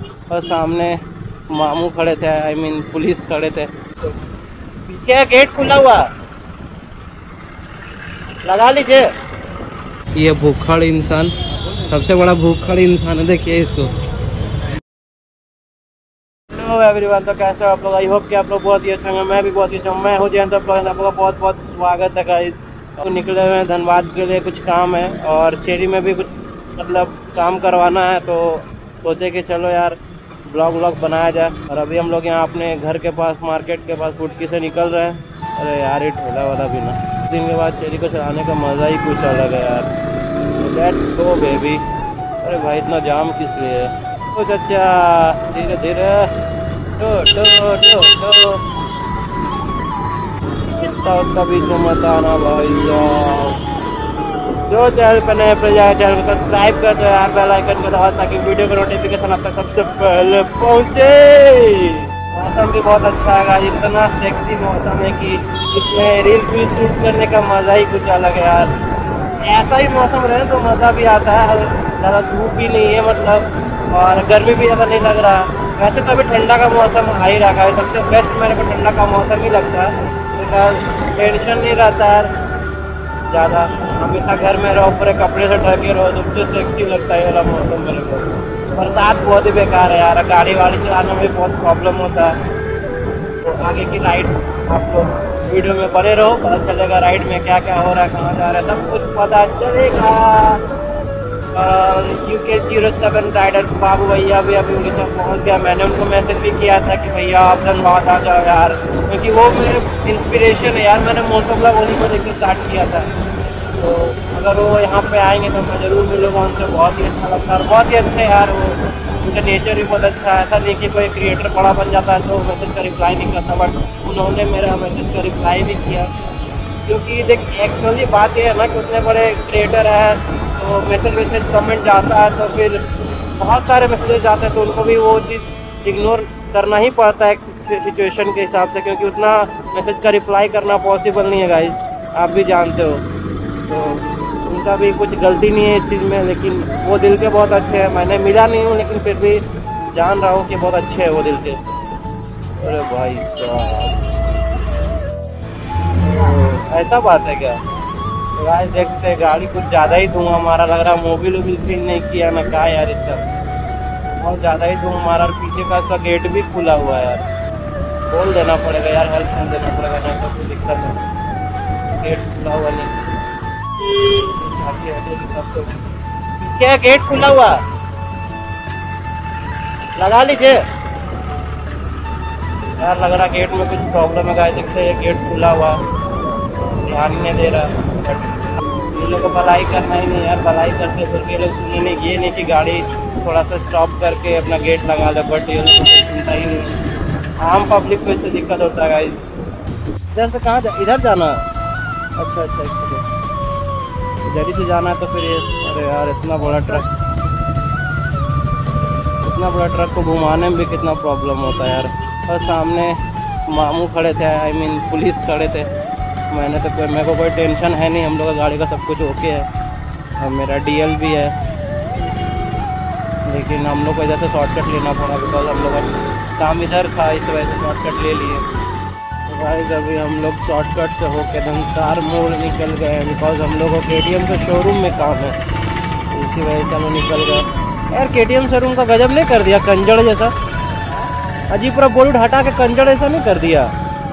और सामने मामू खड़े थे, आई मीन पुलिस खड़े थे। तो पीछे गेट खुला हुआ, लगा लीजिए। ये भूखड़ इंसान, सबसे बड़ा भूखड़ इंसान है, देखिए इसको। हेलो एवरीवन, तो कैसे हो आप लोग? आई होप कि आप लोग बहुत ही अच्छे होंगे। मैं भी बहुत ही अच्छा हूँ। मैं हूँ जयंत, आप लोगों का बहुत बहुत स्वागत है गाइस। तो निकले हुए हैं धनबाद के लिए, कुछ काम है और चेरी में भी कुछ मतलब काम करवाना है। तो सोचे कि चलो यार ब्लॉग बनाया जाए। और अभी हम लोग यहाँ अपने घर के पास मार्केट के पास फुटकी से निकल रहे हैं। अरे यार ये ठेला वाला भी ना, दिन के बाद चेरी को चलाने का मज़ा ही कुछ अलग है यार। Let's go baby. अरे भाई इतना जाम किस लिए है? तो चाचा धीरे धीरे टो टो टो टो उसका बीच में मत आना भाई साहब। जो चैनल पर नए पर जाए चैनल को सब्सक्राइब कर दो यार, बेल आइकन को दबाओ ताकि वीडियो का नोटिफिकेशन आप तक सबसे पहले पहुंचे। मौसम भी बहुत अच्छा है, इतना सेक्सी मौसम है कि इसमें रील भी शूट करने का मज़ा ही कुछ अलग है यार। ऐसा ही मौसम रहे तो मज़ा भी आता है। ज़्यादा धूप भी नहीं है मतलब, और गर्मी भी ज़्यादा नहीं लग रहा। वैसे तो अभी ठंडा का मौसम आ ही रखा है, सबसे बेस्ट मेरे को ठंडा का मौसम ही लगता है। बिकॉज टेंशन नहीं रहता है ज़्यादा, हमेशा घर में रहो, पूरे कपड़े से ढके रहो, सबसे सेक्सी लगता है वाला मौसम मेरे को। बरसात बहुत ही बेकार है यार, गाड़ी वाड़ी चलाने में बहुत प्रॉब्लम होता है। तो आगे की राइड आप लोग वीडियो में बने रहो, पता चलेगा राइड में क्या क्या हो रहा है, कहाँ जा रहा है, सब कुछ पता चलेगा। UK 07 राइडर बाबू भैया भी अभी उड़ीसा पहुँच गया। मैंने उनको मैसेज भी किया था कि भैया आप धनबाद आ जाओ यार, क्योंकि वो मेरे इंस्पिरेशन है यार। मैंने मोटो ब्लॉग उन्हीं को देखकर स्टार्ट किया था। तो अगर वो यहाँ पे आएंगे तो मैं ज़रूर मिलूँगा उनसे। बहुत ही अच्छा लगता है, बहुत ही अच्छे यार वो, उनका नेचर भी बहुत अच्छा है। ऐसा नहीं कि कोई क्रिएटर बड़ा बन जाता है तो मैसेज का रिप्लाई नहीं करता, बट उन्होंने मेरा मैसेज का रिप्लाई भी किया। क्योंकि देख एक्चुअली बात यह है ना कि उतने बड़े क्रिएटर है तो मैसेज कमेंट जाता है तो फिर बहुत सारे मैसेजेस आते हैं, तो उनको भी वो चीज़ इग्नोर करना ही पड़ता है सिचुएशन के हिसाब से, क्योंकि उतना मैसेज का रिप्लाई करना पॉसिबल नहीं है गाइस, आप भी जानते हो। तो उनका भी कुछ गलती नहीं है इस चीज़ में, लेकिन वो दिल के बहुत अच्छे हैं। मैंने मिला नहीं हूँ लेकिन फिर भी जान रहा हूँ कि बहुत अच्छे हैं वो दिल के। अरे भाई साहब ऐसा बात है क्या? गाइस देखते गाड़ी कुछ ज़्यादा ही धुआं मारा लग रहा। मोबिल वोबिल क्लीन नहीं किया ना क्या यार, इसका बहुत ज़्यादा ही धुआं मारा। और पीछे का इसका गेट भी खुला हुआ है यार, खोल देना पड़ेगा यार, हेल्प कर देना पड़ेगा, नहीं तो कोई दिक्कत है। गेट खुला हुआ नहीं, क्या गेट खुला हुआ, लगा लीजिए यार। लग रहा गेट में कुछ प्रॉब्लम है गाइस, देखते हैं गेट खुला हुआ, ध्यान नहीं दे रहा। ये लोग को भलाई करना ही नहीं यार, भलाई करते फिर ये लोग सुनने ये नहीं कि गाड़ी थोड़ा सा स्टॉप करके अपना गेट लगा दे, बट ये लोग सुनता ही नहीं। आम पब्लिक को इससे दिक्कत होता है गाइस। इधर से कहाँ इधर जाना है? अच्छा इधर ही से जाना है तो फिर ये, अरे यार इतना बड़ा ट्रक को घुमाने में भी कितना प्रॉब्लम होता है यार। और सामने मामू खड़े थे, आई मीन पुलिस खड़े थे। मैंने तो मेरे को कोई टेंशन है नहीं, हम लोग का गाड़ी का सब कुछ ओके है और मेरा DL भी है, लेकिन हम लोग को इधर से शॉर्टकट लेना पड़ा बिकॉज हम लोग का काम इधर था, इस वजह से शॉर्टकट ले लिए। तो गाइस अभी हम लोग शॉर्टकट से होकर धनसार मोड़ निकल गए हैं, बिकॉज हम लोग को KTM के शोरूम में काम है, इसी वजह से हम निकल गए यार। KTM शोरूम का गजब नहीं कर दिया, कंजड़ जैसा अजीब, पूरा बोर्ड हटा के कंजड़ ऐसा नहीं कर दिया।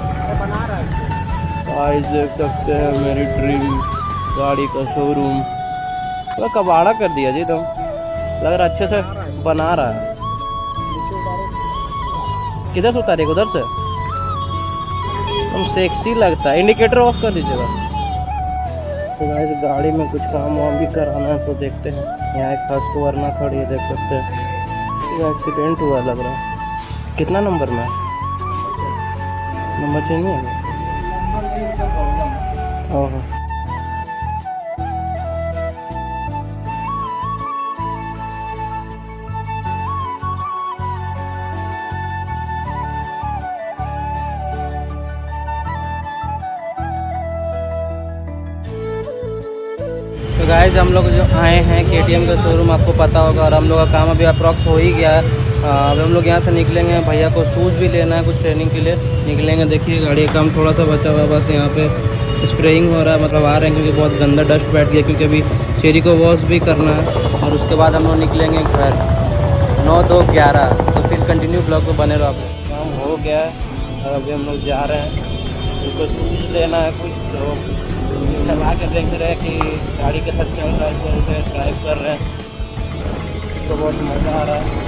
गाइस देख सकते हैं मेरी ड्रीम गाड़ी का शोरूम तो कबाड़ा कर दिया जी, तुम लग रहा अच्छे से बना रहा है। किधर से उतारे? उधर से तुम सेक्सी लगता है। इंडिकेटर ऑफ कर दीजिएगा। तो गाइस गाड़ी में कुछ काम वाम भी कराना है, तो देखते हैं। यहाँ एक खास को वरना खड़ी है, देख सकते हैं। एक्सीडेंट हुआ लग रहा है। कितना नंबर में? नंबर चेंज नहीं है? ओहो गाइस हम लोग जो आए हैं KTM का शोरूम, आपको पता होगा, और हम लोग का काम अभी अप्रॉक्स हो ही गया है। अब हम लोग यहाँ से निकलेंगे, भैया को शूज़ भी लेना है कुछ ट्रेनिंग के लिए, निकलेंगे। देखिए गाड़ी का काम थोड़ा सा बचा हुआ है, बस यहाँ पे स्प्रेइंग हो रहा है, मतलब आ रहे हैं क्योंकि बहुत गंदा डस्ट बैठ गया, क्योंकि अभी चेरी को वॉश भी करना है। और उसके बाद हम लोग निकलेंगे घर 9-2-11। तो फिर कंटिन्यू ब्लॉग को बने रहो आप। काम हो गया है और अभी हम लोग जा रहे हैं, उनको शूज़ लेना है कुछ, तो चला के देख रहे हैं कि गाड़ी के साथ चल रहा है, ड्राइव कर रहे हैं, तो बहुत मज़ा आ रहा है।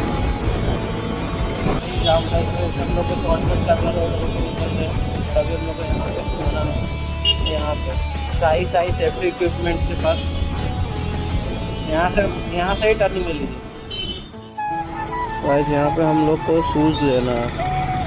हम लोग को शॉर्टकट करना है, अभी हम लोग को यहाँ पे खोना है, यहाँ पे साई सेफ्टी इक्विपमेंट के पास, यहाँ से ही टर्निंग ले लीजिए गाइस। यहाँ पे हम लोग को शूज़ लेना है।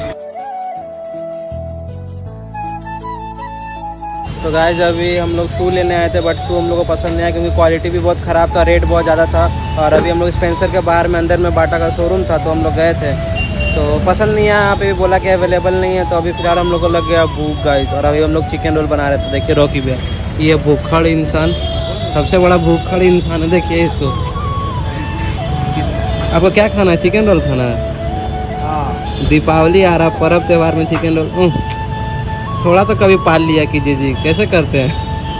तो गाइस अभी हम लोग शू लेने आए थे, बट शू हम लोग को पसंद नहीं आया क्योंकि क्वालिटी भी बहुत ख़राब था, रेट बहुत ज़्यादा था। और अभी हम लोग स्पेंसर के बाहर में अंदर में बाटा का शोरूम था, तो हम लोग गए थे, तो पसंद नहीं आया। यहाँ पे भी बोला कि अवेलेबल नहीं है, तो अभी फिलहाल हम लोग को लग गया भूख गाइस। और अभी हम लोग चिकन रोल बना रहे थे। देखिए रॉकी भैया, ये भूखड़ इंसान, सबसे बड़ा भूखड़ इंसान है, देखिए इसको। आपको क्या खाना है? चिकन रोल खाना है? हाँ, दीपावली आ रहा, पर्व त्यौहार में चिकन रोल, थोड़ा तो कभी पाल लिया कीजिए जी। कैसे करते हैं?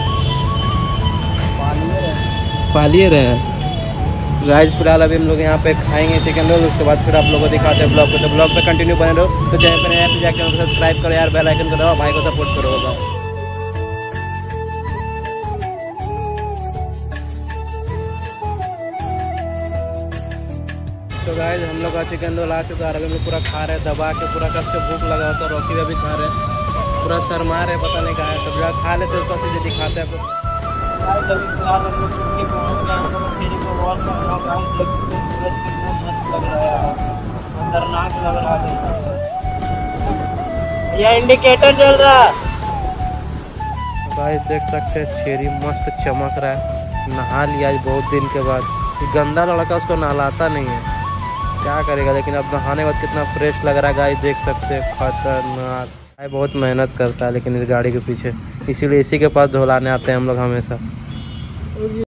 पालिए रहे गाइस। फिलहाल अभी हम लोग यहाँ पे खाएंगे चिकन रोल, उसके बाद फिर आप लोगों को दिखाते हैं ब्लॉग को। तो ब्लॉग पे कंटिन्यू बने रहो। तो चैनल पर नया जाकर उनको सब्सक्राइब करो यार, बेल आइकन को दबाओ, भाई को सपोर्ट करो होगा। तो गाइस हम लोग का चिकन रोल आ चुका है, अभी हम लोग पूरा खा रहे हैं दबा के, पूरा कब से भूख लगा होता है। रॉकी भी अभी खा रहे हैं, पूरा शर्मा रहे, पता नहीं कहा है। सब जगह खा लेते तो चीज़ें दिखाते हैं आपको। खतरनाक लग रहा है, ये इंडिकेटर जल रहा है गाइस, देख सकते हैं चेरी मस्त चमक रहा है। नहा लिया आज बहुत दिन के बाद। गंदा लड़का उसको नहलाता नहीं है, क्या करेगा, लेकिन अब नहाने के बाद कितना फ्रेश लग रहा है गाइस, देख सकते हैं। खतरनाक भाई, बहुत मेहनत करता है लेकिन इस गाड़ी के पीछे, इसीलिए इसी के पास धुलाने आते हैं हम लोग हमेशा।